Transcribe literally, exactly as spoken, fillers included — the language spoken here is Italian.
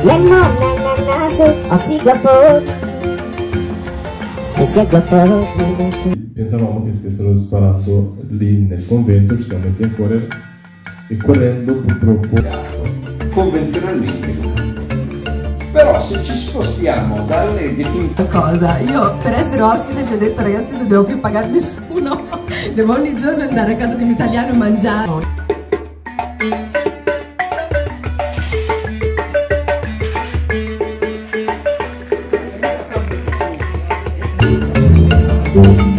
Lemon naso, o sigla fuori, e sigla fuori. Pensavamo che stessero sparato lì nel convento, ci siamo messi in cuore e correndo purtroppo. Convenzionalmente. Però se ci spostiamo dalle definizioni... Cosa? Io per essere ospite vi ho detto ragazzi non devo più pagare nessuno, devo ogni giorno andare a casa di un italiano e mangiare. Thank you.